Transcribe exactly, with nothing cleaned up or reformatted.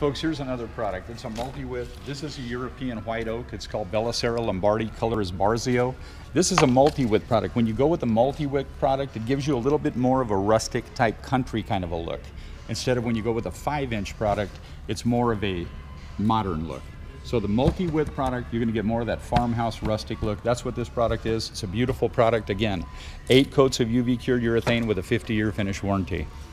Folks, here's another product. It's a multi-width. This is a European white oak. It's called Bellacera Lombardi. Color is Barzio. This is a multi-width product. When you go with a multi-width product, it gives you a little bit more of a rustic type country kind of a look. Instead of when you go with a five inch product, it's more of a modern look. So the multi-width product, you're gonna get more of that farmhouse rustic look. That's what this product is. It's a beautiful product. Again, eight coats of U V cured urethane with a fifty year finish warranty.